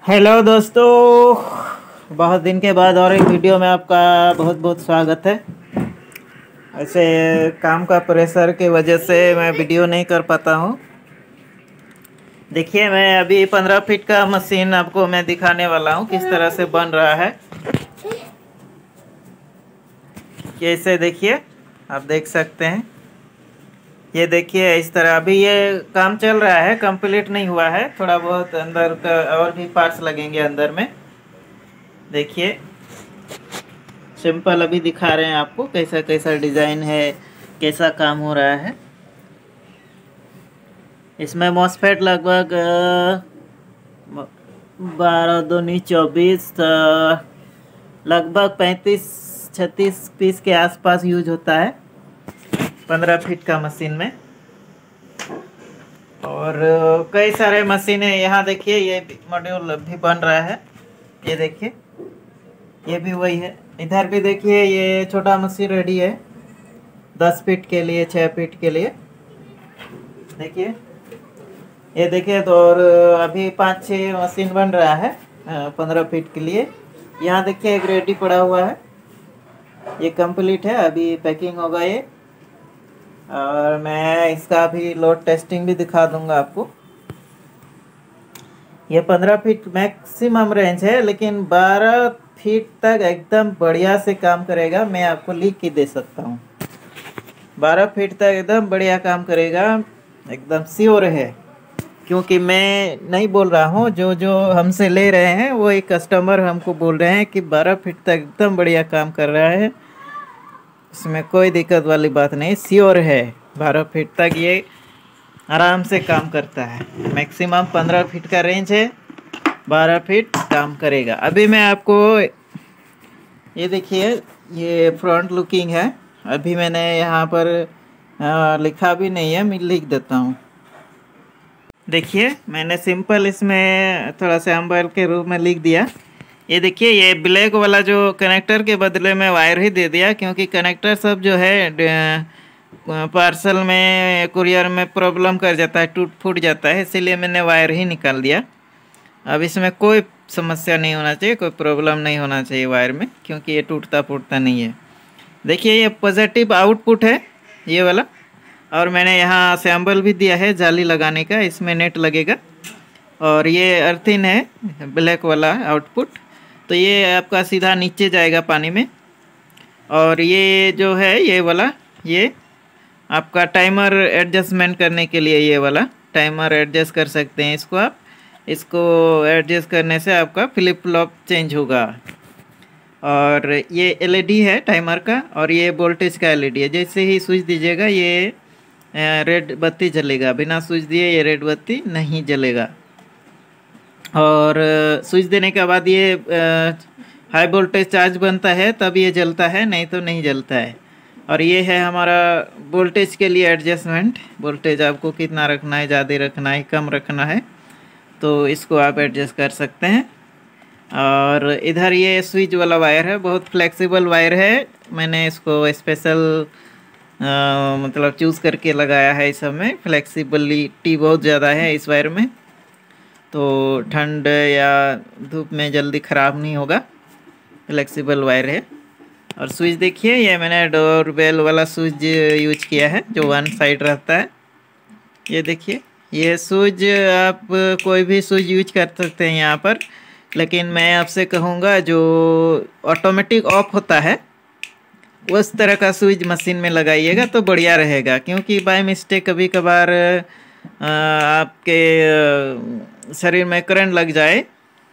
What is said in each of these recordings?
Hello दोस्तों, बहुत दिन के बाद और एक वीडियो में आपका बहुत बहुत स्वागत है। ऐसे काम का प्रेशर की वजह से मैं वीडियो नहीं कर पाता हूँ। देखिए, मैं अभी 15 फीट का मशीन आपको मैं दिखाने वाला हूँ किस तरह से बन रहा है। कैसे देखिए, आप देख सकते हैं। ये देखिए इस तरह अभी ये काम चल रहा है, कंप्लीट नहीं हुआ है। थोड़ा बहुत अंदर का और भी पार्ट्स लगेंगे अंदर में। देखिए सिंपल अभी दिखा रहे हैं आपको कैसा कैसा डिज़ाइन है, कैसा काम हो रहा है। इसमें मॉसफेट लगभग 12 दूनी 24 लगभग 35-36 पीस के आसपास यूज होता है 15 फीट का मशीन में। और कई सारे मशीनें यहाँ देखिए, ये मॉड्यूल भी बन रहा है। ये देखिए, ये भी वही है। इधर भी देखिए, ये छोटा मशीन रेडी है 10 फीट के लिए, 6 फीट के लिए। देखिए, ये देखिए तो। और अभी 5-6 मशीन बन रहा है 15 फीट के लिए। यहाँ देखिए एक रेडी पड़ा हुआ है, ये कंप्लीट है, अभी पैकिंग होगा ये। और मैं इसका भी लोड टेस्टिंग भी दिखा दूंगा आपको। ये 15 फीट मैक्सिमम रेंज है, लेकिन 12 फीट तक एकदम बढ़िया से काम करेगा। मैं आपको लिख के दे सकता हूँ, 12 फीट तक एकदम बढ़िया काम करेगा, एकदम श्योर है। क्योंकि मैं नहीं बोल रहा हूँ, जो जो हमसे ले रहे हैं वो एक कस्टमर हमको बोल रहे हैं कि 12 फीट तक एकदम बढ़िया काम कर रहा है, इसमें कोई दिक्कत वाली बात नहीं, श्योर है। 12 फीट तक ये आराम से काम करता है। मैक्सिमम 15 फीट का रेंज है, 12 फीट काम करेगा। अभी मैं आपको ये देखिए, ये फ्रंट लुकिंग है। अभी मैंने यहाँ पर लिखा भी नहीं है, मैं लिख देता हूँ। देखिए, मैंने सिंपल इसमें थोड़ा सा एम्बर के रूप में लिख दिया। ये देखिए, ये ब्लैक वाला जो कनेक्टर के बदले में वायर ही दे दिया, क्योंकि कनेक्टर सब जो है पार्सल में, कुरियर में प्रॉब्लम कर जाता है, टूट फूट जाता है, इसीलिए मैंने वायर ही निकाल दिया। अब इसमें कोई समस्या नहीं होना चाहिए, कोई प्रॉब्लम नहीं होना चाहिए वायर में, क्योंकि ये टूटता फूटता नहीं है। देखिए, ये पॉजिटिव आउटपुट है ये वाला। और मैंने यहाँ सैम्बल भी दिया है जाली लगाने का, इसमें नेट लगेगा। और ये अर्थिन है ब्लैक वाला आउटपुट, तो ये आपका सीधा नीचे जाएगा पानी में। और ये जो है ये वाला, ये आपका टाइमर एडजस्टमेंट करने के लिए, ये वाला टाइमर एडजस्ट कर सकते हैं इसको आप। इसको एडजस्ट करने से आपका फ्लिप फ्लॉप चेंज होगा। और ये एलईडी है टाइमर का, और ये वोल्टेज का एलईडी है। जैसे ही स्विच दीजिएगा ये रेड बत्ती जलेगा, बिना स्विच दिए ये रेड बत्ती नहीं जलेगा। और स्विच देने के बाद ये हाई वोल्टेज चार्ज बनता है तब ये जलता है, नहीं तो नहीं जलता है। और ये है हमारा वोल्टेज के लिए एडजस्टमेंट। वोल्टेज आपको कितना रखना है, ज़्यादा रखना है, कम रखना है, तो इसको आप एडजस्ट कर सकते हैं। और इधर ये स्विच वाला वायर है, बहुत फ्लेक्सिबल वायर है। मैंने इसको स्पेशल मतलब चूज़ करके लगाया है। इस समय फ्लेक्सिबिलिटी बहुत ज़्यादा है इस वायर में, तो ठंड या धूप में जल्दी ख़राब नहीं होगा, फ्लेक्सिबल वायर है। और स्विच देखिए, ये मैंने डोर बेल वाला स्विच यूज किया है, जो वन साइड रहता है। ये देखिए, ये स्विच आप कोई भी स्विच यूज कर सकते हैं यहाँ पर, लेकिन मैं आपसे कहूँगा जो ऑटोमेटिक ऑफ होता है उस तरह का स्विच मशीन में लगाइएगा तो बढ़िया रहेगा। क्योंकि बाय मिस्टेक कभी कभार आपके शरीर में करंट लग जाए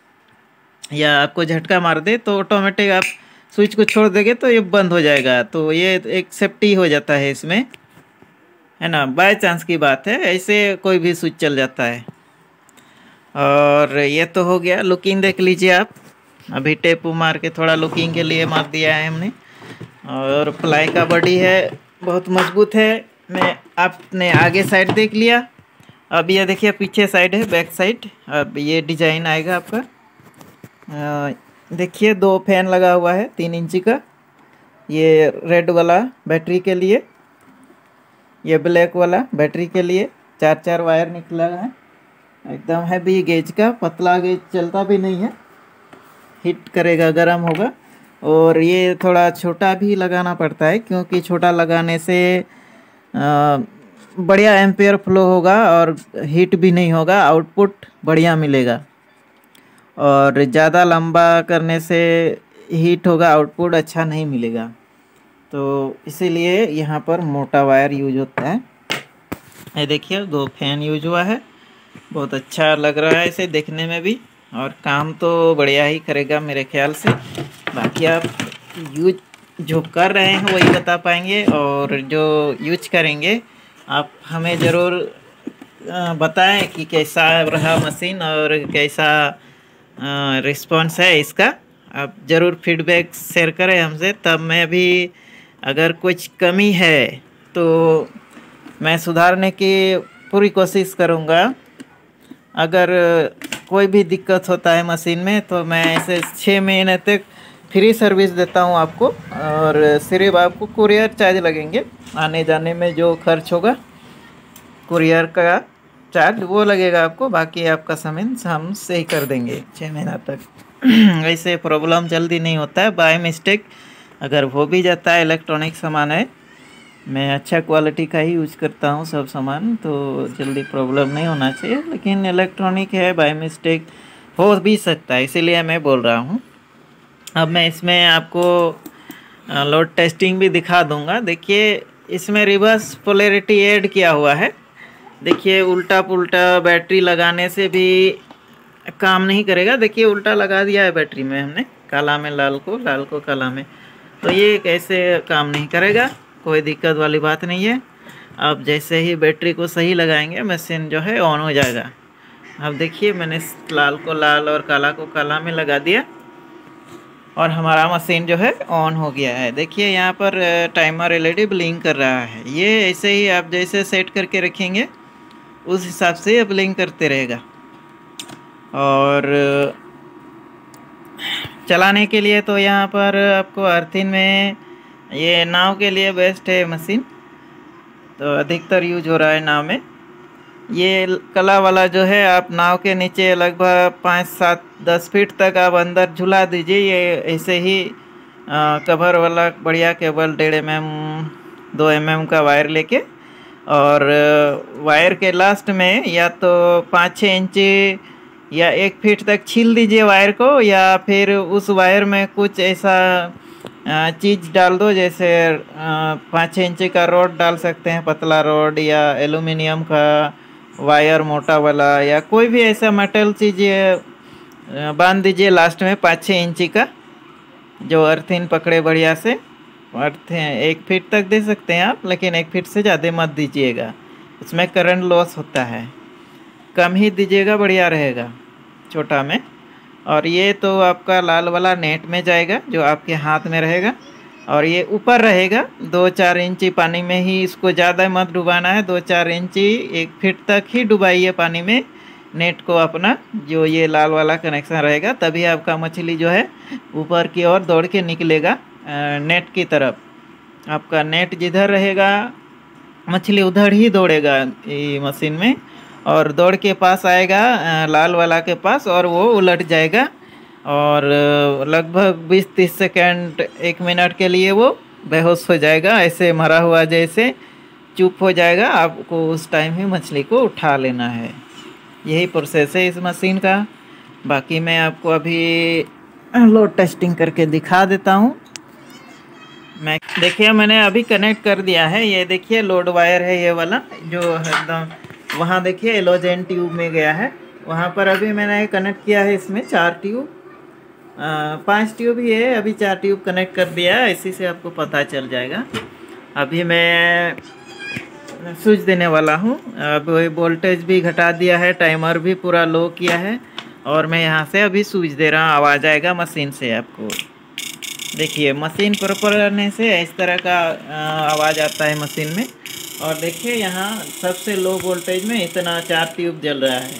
या आपको झटका मार दे, तो ऑटोमेटिक आप स्विच को छोड़ देंगे तो ये बंद हो जाएगा। तो ये एक सेफ्टी हो जाता है इसमें, है ना, बाय चांस की बात है, ऐसे कोई भी स्विच चल जाता है। और ये तो हो गया। लुकिंग देख लीजिए आप, अभी टेप मार के थोड़ा लुकिंग के लिए मार दिया है हमने। और प्लाई का बॉडी है, बहुत मजबूत है। मैं आपने आगे साइड देख लिया, अब ये देखिए पीछे साइड है, बैक साइड। अब ये डिजाइन आएगा आपका। देखिए 2 फैन लगा हुआ है 3 इंची का, ये रेड वाला बैटरी के लिए, ये ब्लैक वाला बैटरी के लिए। 4-4 वायर निकला है एकदम हैवी गेज का, पतला गेज चलता भी नहीं है, हिट करेगा, गर्म होगा। और ये थोड़ा छोटा भी लगाना पड़ता है क्योंकि छोटा लगाने से बढ़िया एम्पेयर फ्लो होगा और हीट भी नहीं होगा, आउटपुट बढ़िया मिलेगा। और ज़्यादा लंबा करने से हीट होगा, आउटपुट अच्छा नहीं मिलेगा। तो इसीलिए यहाँ पर मोटा वायर यूज होता है। ये देखिए 2 फैन यूज हुआ है, बहुत अच्छा लग रहा है इसे देखने में भी, और काम तो बढ़िया ही करेगा मेरे ख्याल से। बाकी आप यूज जो कर रहे हैं वही बता पाएंगे, और जो यूज करेंगे आप हमें ज़रूर बताएं कि कैसा रहा मशीन और कैसा रिस्पॉन्स है इसका। आप ज़रूर फीडबैक शेयर करें हमसे, तब मैं भी अगर कुछ कमी है तो मैं सुधारने की पूरी कोशिश करूँगा। अगर कोई भी दिक्कत होता है मशीन में तो मैं ऐसे 6 महीने तक फ्री सर्विस देता हूँ आपको, और सिर्फ आपको कुरियर चार्ज लगेंगे, आने जाने में जो खर्च होगा कुरियर का चार्ज वो लगेगा आपको, बाकी आपका सामान हम सही कर देंगे 6 महीना तक। ऐसे प्रॉब्लम जल्दी नहीं होता है, बाय मिस्टेक अगर हो भी जाता है। इलेक्ट्रॉनिक सामान है, मैं अच्छा क्वालिटी का ही यूज करता हूँ सब सामान, तो जल्दी प्रॉब्लम नहीं होना चाहिए। लेकिन इलेक्ट्रॉनिक है, बाय मिस्टेक हो भी सकता है, इसीलिए मैं बोल रहा हूँ। अब मैं इसमें आपको लोड टेस्टिंग भी दिखा दूंगा। देखिए इसमें रिवर्स पोलैरिटी ऐड किया हुआ है। देखिए उल्टा पुल्टा बैटरी लगाने से भी काम नहीं करेगा। देखिए उल्टा लगा दिया है बैटरी में हमने, काला में लाल को, लाल को काला में, तो ये कैसे काम नहीं करेगा, कोई दिक्कत वाली बात नहीं है। अब जैसे ही बैटरी को सही लगाएंगे मशीन जो है ऑन हो जाएगा। अब देखिए मैंने लाल को लाल और काला को काला में लगा दिया और हमारा मशीन जो है ऑन हो गया है। देखिए यहाँ पर टाइमर एलईडी ब्लिंक कर रहा है। ये ऐसे ही आप जैसे सेट करके रखेंगे उस हिसाब से ये ब्लिंक करते रहेगा। और चलाने के लिए तो यहाँ पर आपको अर्थिंग में, ये नाव के लिए बेस्ट है मशीन, तो अधिकतर यूज हो रहा है नाव में। ये कला वाला जो है आप नाव के नीचे लगभग 5, 7, 10 फीट तक आप अंदर झुला दीजिए। ये ऐसे ही कवर वाला बढ़िया केबल 1.5 mm 2 mm का वायर लेके, और वायर के लास्ट में या तो 5-6 इंच या 1 फीट तक छील दीजिए वायर को, या फिर उस वायर में कुछ ऐसा चीज़ डाल दो, जैसे 5-6 इंच का रॉड डाल सकते हैं, पतला रॉड, या एल्यूमिनियम का वायर मोटा वाला, या कोई भी ऐसा मेटल चीज़ बांध दीजिए लास्ट में 5-6 इंची का, जो अर्थिंग पकड़े बढ़िया से। अर्थिंग 1 फीट तक दे सकते हैं आप, लेकिन 1 फीट से ज़्यादा मत दीजिएगा, उसमें करंट लॉस होता है। कम ही दीजिएगा, बढ़िया रहेगा छोटा में। और ये तो आपका लाल वाला नेट में जाएगा जो आपके हाथ में रहेगा, और ये ऊपर रहेगा 2-4 इंची पानी में ही। इसको ज़्यादा मत डुबाना है, 2-4 इंची 1 फीट तक ही डुबाइए पानी में नेट को अपना, जो ये लाल वाला कनेक्शन रहेगा, तभी आपका मछली जो है ऊपर की ओर दौड़ के निकलेगा नेट की तरफ। आपका नेट जिधर रहेगा मछली उधर ही दौड़ेगा ये मशीन में, और दौड़ के पास आएगा लाल वाला के पास, और वो उलट जाएगा, और लगभग 20-30 सेकेंड 1 मिनट के लिए वो बेहोश हो जाएगा, ऐसे मरा हुआ जैसे चुप हो जाएगा। आपको उस टाइम ही मछली को उठा लेना है। यही प्रोसेस है इस मशीन का। बाकी मैं आपको अभी लोड टेस्टिंग करके दिखा देता हूँ। मैं देखिए मैंने अभी कनेक्ट कर दिया है। ये देखिए लोड वायर है ये वाला, जो एकदम वहाँ देखिए एलोजेन ट्यूब में गया है, वहाँ पर अभी मैंने कनेक्ट किया है। इसमें 4 ट्यूब 5 ट्यूब ही है, अभी 4 ट्यूब कनेक्ट कर दिया है, इसी से आपको पता चल जाएगा। अभी मैं स्विच देने वाला हूँ। अब वोल्टेज भी घटा दिया है, टाइमर भी पूरा लो किया है, और मैं यहाँ से अभी स्विच दे रहा हूँ। आवाज़ आएगा मशीन से आपको। देखिए मशीन प्रॉपर करने से इस तरह का आवाज़ आता है मशीन में। और देखिए यहाँ सबसे लो वोल्टेज में इतना 4 ट्यूब जल रहा है,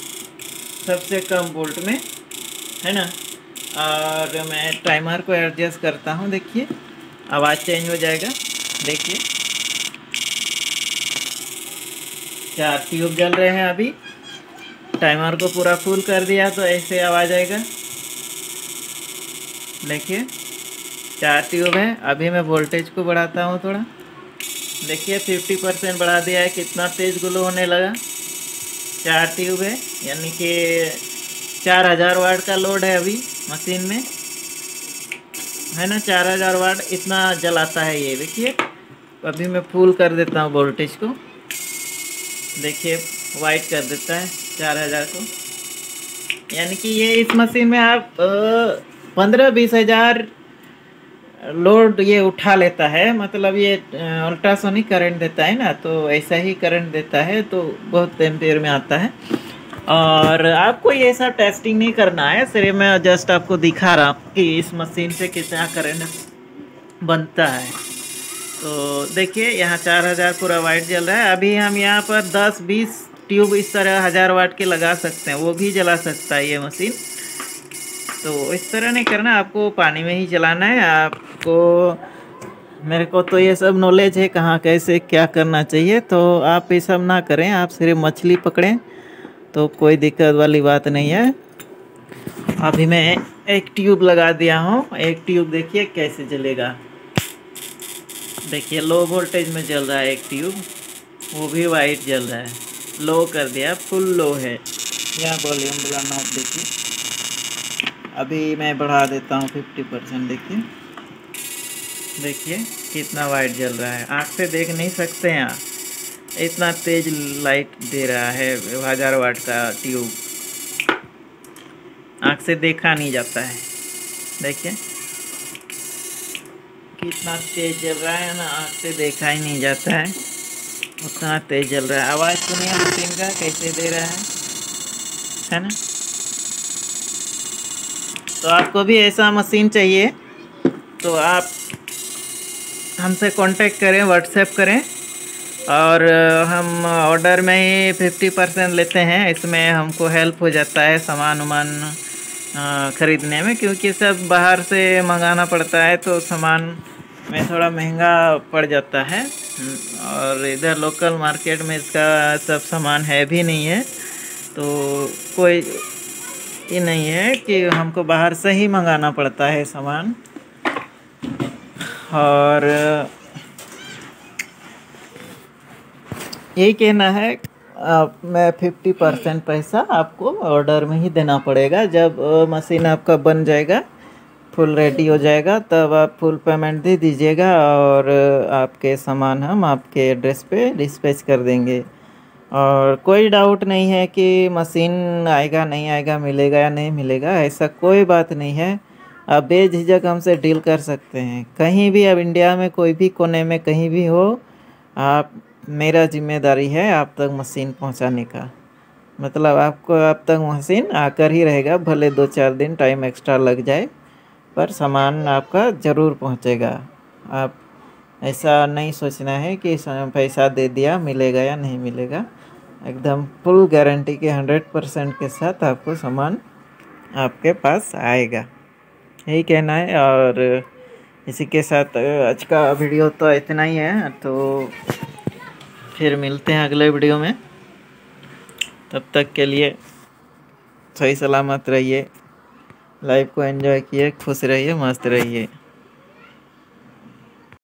सबसे कम वोल्ट में, है ना। और मैं टाइमर को एडजस्ट करता हूँ। देखिए आवाज़ चेंज हो जाएगा। देखिए 4 ट्यूब जल रहे हैं अभी, टाइमर को पूरा फुल कर दिया तो ऐसे आवाज़ आएगा। देखिए 4 ट्यूब है। अभी मैं वोल्टेज को बढ़ाता हूँ थोड़ा। देखिए 50% बढ़ा दिया है, कितना तेज़ ग्लो होने लगा। 4 ट्यूब है, यानी कि 4000 वाट का लोड है अभी मशीन में, है ना। 4000 वाट इतना जलाता है ये। देखिए अभी मैं फुल कर देता हूँ वोल्टेज को। देखिए वाइट कर देता है 4000 को, यानी कि ये इस मशीन में आप 15-20 हज़ार लोड ये उठा लेता है। मतलब ये अल्ट्रासोनिक करंट देता है ना, तो ऐसा ही करंट देता है, तो बहुत एम्पेयर में आता है। और आपको ये सब टेस्टिंग नहीं करना है, सिर्फ मैं जस्ट आपको दिखा रहा हूँ कि इस मशीन से कितना करंट बनता है। तो देखिए यहाँ 4000 पूरा वाइट जल रहा है। अभी हम यहाँ पर 10-20 ट्यूब इस तरह 1000 वाट के लगा सकते हैं, वो भी जला सकता है ये मशीन। तो इस तरह नहीं करना, आपको पानी में ही चलाना है। आपको, मेरे को तो ये सब नॉलेज है कहाँ कैसे क्या करना चाहिए, तो आप ये सब ना करें। आप सिर्फ मछली पकड़ें तो कोई दिक्कत वाली बात नहीं है। अभी मैं एक ट्यूब लगा दिया हूँ। एक ट्यूब देखिए कैसे जलेगा। देखिए लो वोल्टेज में जल रहा है एक ट्यूब, वो भी वाइट जल रहा है। लो कर दिया, फुल लो है। यहाँ वॉल्यूम बढ़ाना आप देखिए। अभी मैं बढ़ा देता हूँ 50%। देखिए देखिए कितना वाइट जल रहा है। आँख से देख नहीं सकते हैं आप, इतना तेज लाइट दे रहा है 1000 वाट का ट्यूब। आँख से देखा नहीं जाता है। देखिए कितना तेज जल रहा है ना, आँख से देखा ही नहीं जाता है, उतना तेज जल रहा है। आवाज़ सुनिए मशीन का कैसे दे रहा है ना। तो आपको भी ऐसा मशीन चाहिए तो आप हमसे कांटेक्ट करें, व्हाट्सएप करें। और हम ऑर्डर में ही 50% लेते हैं। इसमें हमको हेल्प हो जाता है सामान वामान ख़रीदने में, क्योंकि सब बाहर से मंगाना पड़ता है तो सामान में थोड़ा महंगा पड़ जाता है। और इधर लोकल मार्केट में इसका सब सामान है भी नहीं है, तो कोई ये नहीं है कि हमको बाहर से ही मंगाना पड़ता है सामान। और यही कहना है, मैं 50% पैसा आपको ऑर्डर में ही देना पड़ेगा। जब मशीन आपका बन जाएगा, फुल रेडी हो जाएगा, तब आप फुल पेमेंट दे दीजिएगा और आपके सामान हम आपके एड्रेस पे डिस्पैच कर देंगे। और कोई डाउट नहीं है कि मशीन आएगा नहीं आएगा, मिलेगा या नहीं मिलेगा, ऐसा कोई बात नहीं है। आप बेझिझक हमसे डील कर सकते हैं कहीं भी। अब इंडिया में कोई भी कोने में कहीं भी हो, आप, मेरा जिम्मेदारी है आप तक मशीन पहुंचाने का। मतलब आपको आप तक मशीन आकर ही रहेगा, भले 2-4 दिन टाइम एक्स्ट्रा लग जाए, पर सामान आपका ज़रूर पहुंचेगा। आप ऐसा नहीं सोचना है कि पैसा दे दिया मिलेगा या नहीं मिलेगा। एकदम फुल गारंटी के 100% के साथ आपको सामान आपके पास आएगा, यही कहना है। और इसी के साथ आज का वीडियो तो इतना ही है। तो फिर मिलते हैं अगले वीडियो में। तब तक के लिए सही सलामत रहिए, लाइफ को एंजॉय कीजिए, खुश रहिए, मस्त रहिए।